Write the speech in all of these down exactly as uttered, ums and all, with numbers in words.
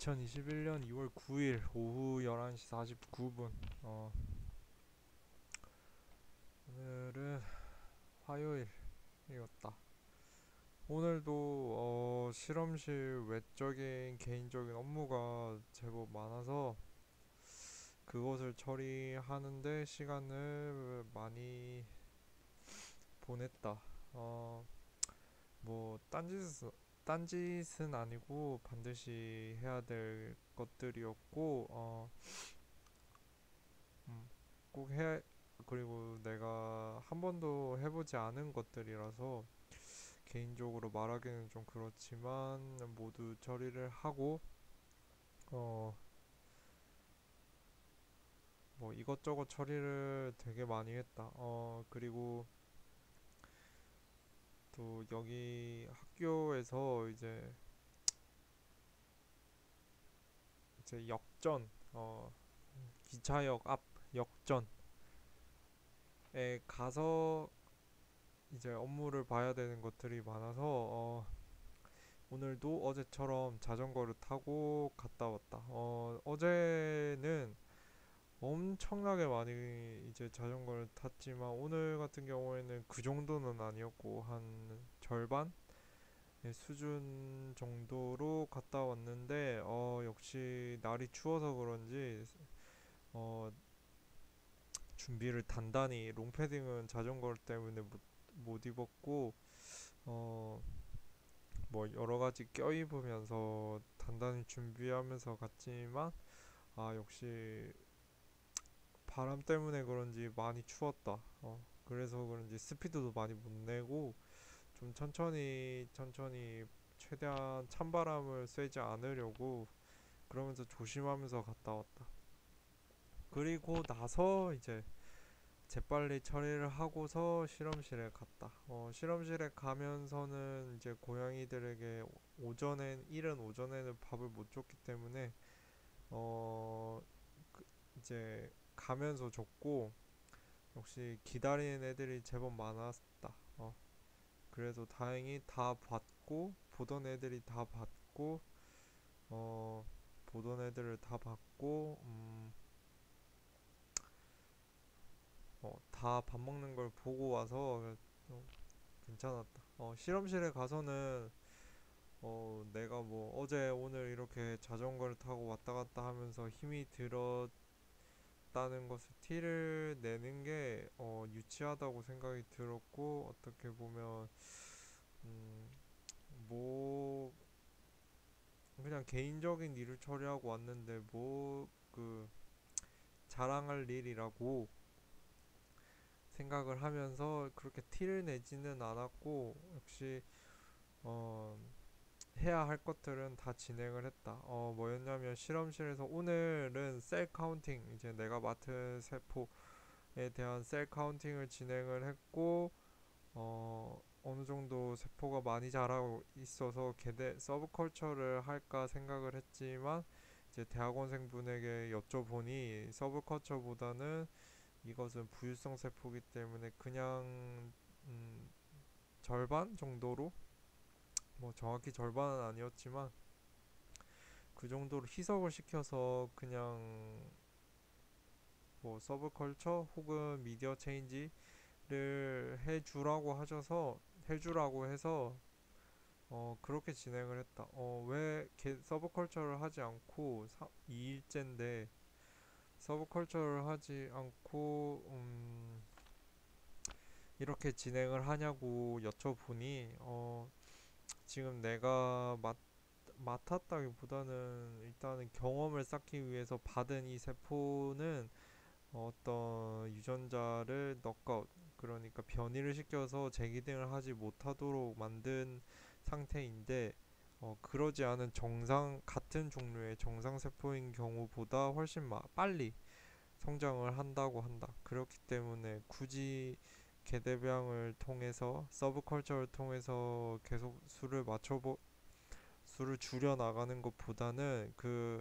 이천이십일 년 이월 구일 오후 열한 시 사십구 분. 어, 오늘은 화요일이었다. 오늘도 어, 실험실 외적인 개인적인 업무가 제법 많아서 그것을 처리하는데 시간을 많이 보냈다. 어, 뭐 딴짓은 딴짓은 아니고 반드시 해야 될 것들이었고 어, 음, 꼭 해, 그리고 내가 한 번도 해보지 않은 것들이라서 개인적으로 말하기는 좀 그렇지만 모두 처리를 하고 어, 뭐 이것저것 처리를 되게 많이 했다. 어, 그리고 또 여기 학교에서 이제 이제 역전, 어, 기차역 앞 역전에 가서 이제 업무를 봐야 되는 것들이 많아서 어, 오늘도 어제처럼 자전거를 타고 갔다 왔다. 어, 어제는 엄청나게 많이 이제 자전거를 탔지만 오늘 같은 경우에는 그 정도는 아니었고 한 절반의 수준 정도로 갔다 왔는데 어, 역시 날이 추워서 그런지 어, 준비를 단단히 롱패딩은 자전거 때문에 못, 못 입었고 어, 뭐 여러 가지 껴입으면서 단단히 준비하면서 갔지만 아 역시 바람 때문에 그런지 많이 추웠다. 어, 그래서 그런지 스피드도 많이 못 내고 좀 천천히 천천히 최대한 찬바람을 쐬지 않으려고 그러면서 조심하면서 갔다 왔다. 그리고 나서 이제 재빨리 처리를 하고서 실험실에 갔다. 어, 실험실에 가면서는 이제 고양이들에게 오전엔 이른 오전에는 밥을 못 줬기 때문에 어 그 이제 가면서 줬고 역시 기다리는 애들이 제법 많았다. 어, 그래도 다행히 다 받고 보던 애들이 다 받고 어 보던 애들을 다 받고 음, 어, 다 밥 먹는 걸 보고 와서 어, 괜찮았다. 어, 실험실에 가서는 어, 내가 뭐 어제 오늘 이렇게 자전거를 타고 왔다 갔다 하면서 힘이 들었다는 것을 티를 내는 게 어, 유치하다고 생각이 들었고 어떻게 보면 음, 뭐 그냥 개인적인 일을 처리하고 왔는데 뭐 그 자랑할 일이라고 생각을 하면서 그렇게 티를 내지는 않았고 역시 어 해야 할 것들은 다 진행을 했다. 어 뭐였냐면 실험실에서 오늘은 셀 카운팅 이제 내가 맡은 세포에 대한 셀 카운팅을 진행을 했고 어 어느 정도 세포가 많이 자라고 있어서 개대 서브컬처를 할까 생각을 했지만 이제 대학원생분에게 여쭤보니 서브컬처보다는 이것은 부유성 세포이기 때문에 그냥 음, 절반 정도로 뭐 정확히 절반은 아니었지만 그 정도로 희석을 시켜서 그냥 뭐 서브컬처 혹은 미디어 체인지를 해주라고 하셔서 해주라고 해서 어 그렇게 진행을 했다. 어왜 서브컬처를 하지 않고 이 일째인데 서브컬처를 하지 않고 음 이렇게 진행을 하냐고 여쭤보니 어 지금 내가 맡, 맡았다기보다는 일단은 경험을 쌓기 위해서 받은 이 세포는 어떤 유전자를 넉아웃 그러니까 변이를 시켜서 재기능을 하지 못하도록 만든 상태인데 어, 그러지 않은 정상 같은 종류의 정상 세포인 경우보다 훨씬 마, 빨리 성장을 한다고 한다. 그렇기 때문에 굳이 개대량을 통해서 서브컬처를 통해서 계속 수를 맞춰보 수를 줄여 나가는 것보다는 그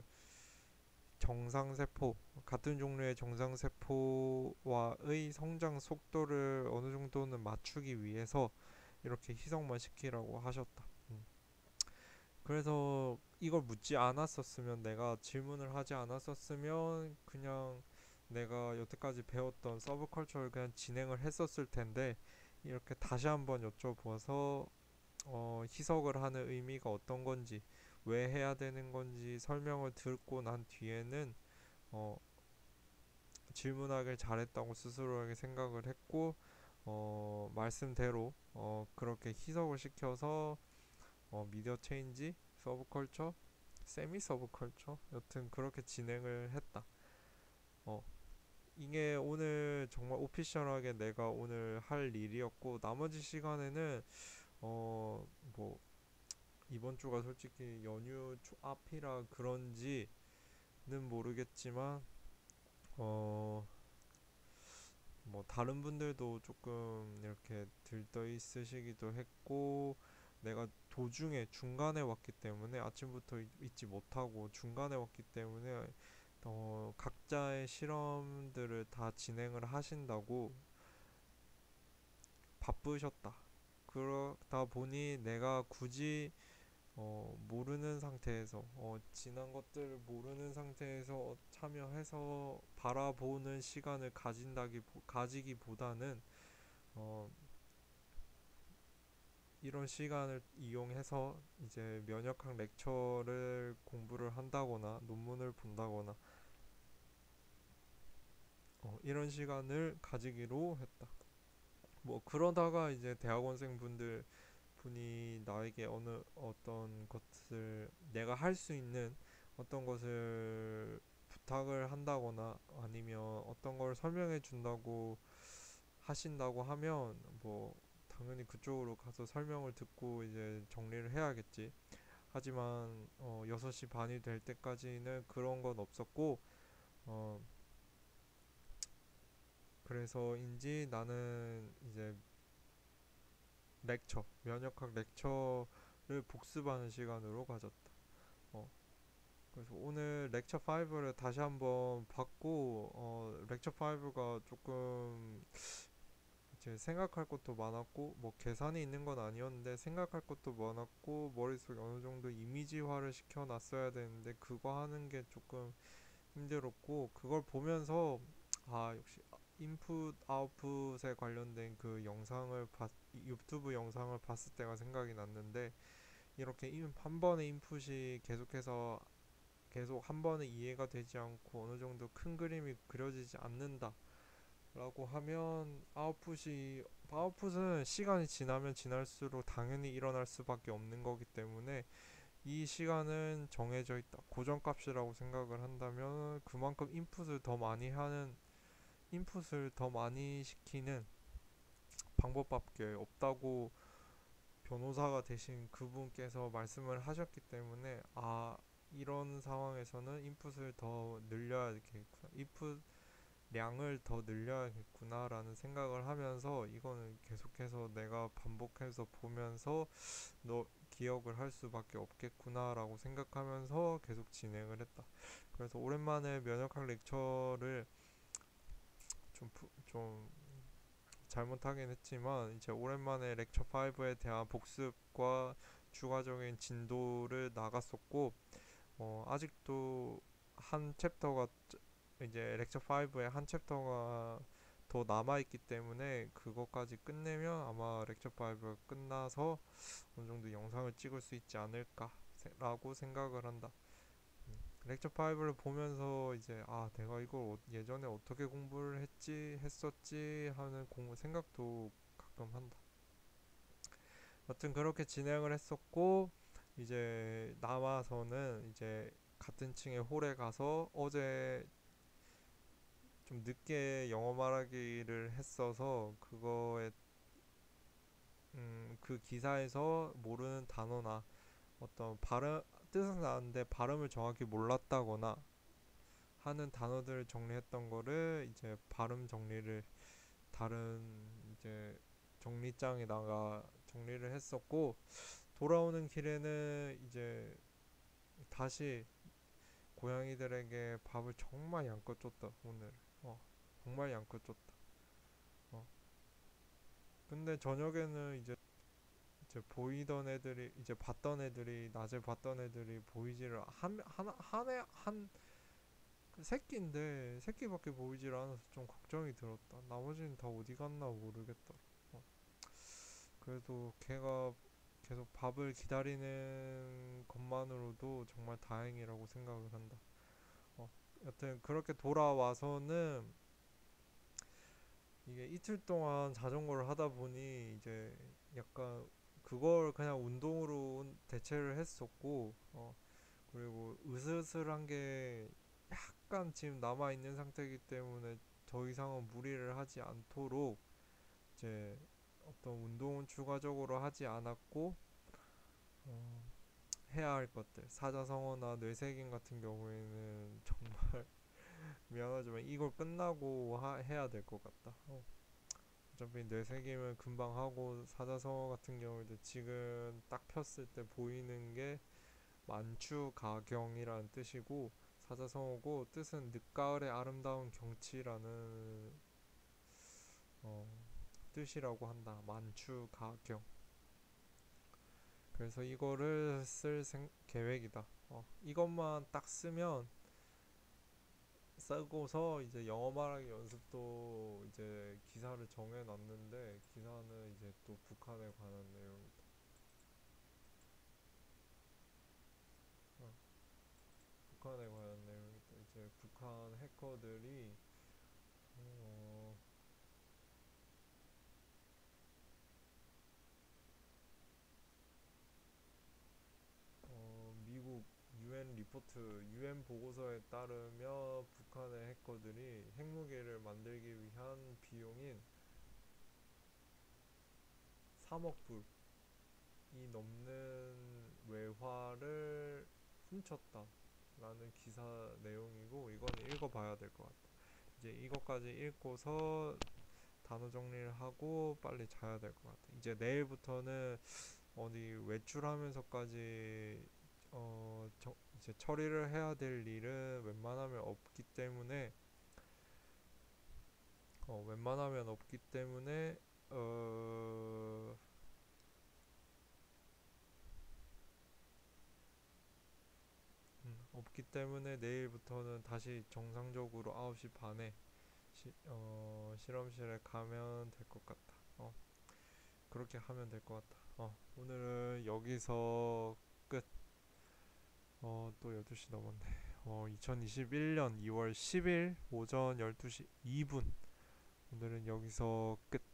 정상세포 같은 종류의 정상세포와의 성장 속도를 어느 정도는 맞추기 위해서 이렇게 희석만 시키라고 하셨다. 음. 그래서 이걸 묻지 않았었으면, 내가 질문을 하지 않았었으면 그냥 내가 여태까지 배웠던 서브컬처를 그냥 진행을 했었을 텐데, 이렇게 다시 한번 여쭤봐서 어, 희석을 하는 의미가 어떤 건지, 왜 해야 되는 건지 설명을 듣고 난 뒤에는 어, 질문하길 잘했다고 스스로에게 생각을 했고, 어, 말씀대로 어, 그렇게 희석을 시켜서 어, 미디어 체인지, 서브컬처, 세미 서브컬처, 여튼 그렇게 진행을 했다. 어, 이게 오늘 정말 오피셜하게 내가 오늘 할 일이었고, 나머지 시간에는 어, 뭐 이번 주가 솔직히 연휴 초 앞이라 그런지는 모르겠지만 어, 뭐 다른 분들도 조금 이렇게 들떠 있으시기도 했고, 내가 도중에 중간에 왔기 때문에 아침부터 있- 있지 못하고 중간에 왔기 때문에 어, 각자의 실험들을 다 진행을 하신다고 바쁘셨다. 그러다 보니 내가 굳이 어, 모르는 상태에서 어, 지난 것들을 모르는 상태에서 참여해서 바라보는 시간을 가진다기 가지기보다는 어, 이런 시간을 이용해서 이제 면역학 렉처를 공부를 한다거나 논문을 본다거나 어, 이런 시간을 가지기로 했다. 뭐 그러다가 이제 대학원생 분들 분이 나에게 어느 어떤 것을 내가 할 수 있는 어떤 것을 부탁을 한다거나 아니면 어떤 걸 설명해 준다고 하신다고 하면, 뭐 당연히 그쪽으로 가서 설명을 듣고 이제 정리를 해야겠지. 하지만 어, 여섯 시 반이 될 때까지는 그런 건 없었고, 어, 그래서인지 나는 이제 렉처, 면역학 렉처를 복습하는 시간으로 가졌다. 어, 그래서 오늘 렉처 오를 다시 한번 봤고, 어, 렉처 오가 조금 이제 생각할 것도 많았고, 뭐 계산이 있는 건 아니었는데 생각할 것도 많았고, 머릿속에 어느 정도 이미지화를 시켜놨어야 되는데 그거 하는 게 조금 힘들었고, 그걸 보면서 아 역시 인풋 아웃풋에 관련된 그 영상을 봤, 유튜브 영상을 봤을 때가 생각이 났는데, 이렇게 한 번의 인풋이 계속해서 계속 한 번에 이해가 되지 않고 어느 정도 큰 그림이 그려지지 않는다 라고 하면, 아웃풋이 아웃풋은 시간이 지나면 지날수록 당연히 일어날 수밖에 없는 거기 때문에 이 시간은 정해져 있다, 고정값이라고 생각을 한다면, 그만큼 인풋을 더 많이 하는 인풋을 더 많이 시키는 방법밖에 없다고 변호사가 되신 그분께서 말씀을 하셨기 때문에, 아 이런 상황에서는 인풋을 더 늘려야겠구나, 인풋 량을 더 늘려야겠구나라는 생각을 하면서, 이거는 계속해서 내가 반복해서 보면서 너 기억을 할 수밖에 없겠구나라고 생각하면서 계속 진행을 했다. 그래서 오랜만에 면역학 렉처를 좀, 좀 잘못하긴 했지만 이제 오랜만에 렉처 오에 대한 복습과 추가적인 진도를 나갔었고, 어, 아직도 한 챕터가 이제 렉처 오의 한 챕터가 더 남아있기 때문에 그것까지 끝내면 아마 렉처 오가 끝나서 어느 정도 영상을 찍을 수 있지 않을까라고 생각을 한다. 음, 렉처 오를 보면서 이제 아 내가 이걸 어- 예전에 어떻게 공부를 했지 했었지 하는 공부 생각도 가끔 한다. 여튼 그렇게 진행을 했었고, 이제 남아서는 이제 같은 층의 홀에 가서 어제 좀 늦게 영어 말하기를 했어서 그거에 음, 그 기사에서 모르는 단어나 어떤 발음 뜻은 아는데 발음을 정확히 몰랐다거나 하는 단어들을 정리했던 거를 이제 발음 정리를 다른 이제 정리장에다가 정리를 했었고, 돌아오는 길에는 이제 다시 고양이들에게 밥을 정말 양껏 줬다 오늘. 어 정말 양껏 줬다. 어 근데 저녁에는 이제 이제 보이던 애들이 이제 봤던 애들이 낮에 봤던 애들이 보이지를 한 하나 한애한 새끼인데 새끼밖에 보이질 않아서 좀 걱정이 들었다. 나머지는 다 어디 갔나 모르겠다. 어, 그래도 걔가 계속 밥을 기다리는 것만으로도 정말 다행이라고 생각을 한다. 어, 여튼 그렇게 돌아와서는 이게 이틀 동안 자전거를 하다 보니 이제 약간 그걸 그냥 운동으로 대체를 했었고, 어, 그리고 으슬으슬한 게 약간 지금 남아 있는 상태이기 때문에 더 이상은 무리를 하지 않도록 이제 어떤 운동은 추가적으로 하지 않았고, 어, 해야 할 것들 사자성어나 뇌세김 같은 경우에는 정말 미안하지만 이걸 끝나고 하, 해야 될 것 같다. 어. 어차피 뇌세김은 금방 하고 사자성어 같은 경우에도 지금 딱 폈을 때 보이는 게 만추가경이라는 뜻이고 사자성어고 뜻은 늦가을의 아름다운 경치라는 어, 뜻이라고 한다. 만추가경. 그래서 이거를 쓸 생, 계획이다. 어, 이것만 딱 쓰면 쓰고서 이제 영어 말하기 연습도 이제 기사를 정해놨는데 기사는 이제 또 북한에 관한 내용이다. 어, 북한에 관한 내용이다. 이제 북한 해커들이 어, 어, 미국 유엔 리포트, 유엔 보고서에 따르며 북한의 해커들이 핵무기를 만들기 위한 비용인 삼억 불이 넘는 외화를 훔쳤다라는 기사 내용이고 이건 읽어봐야 될 것 같아. 이제 이것까지 읽고서 단어 정리를 하고 빨리 자야 될 것 같아. 이제 내일부터는 어디 외출하면서까지 어 저, 이제 처리를 해야 될 일은 웬만하면 없기 때문에 어 웬만하면 없기 때문에 어 음, 없기 때문에 내일부터는 다시 정상적으로 아홉 시 반에 시, 어, 실험실에 가면 될 것 같다. 어, 그렇게 하면 될 것 같다. 어, 오늘은 여기서 끝. 어, 또 열두 시 넘었네. 어, 이천이십일 년 이월 십 일 오전 열두 시 이 분. 오늘은 여기서 끝.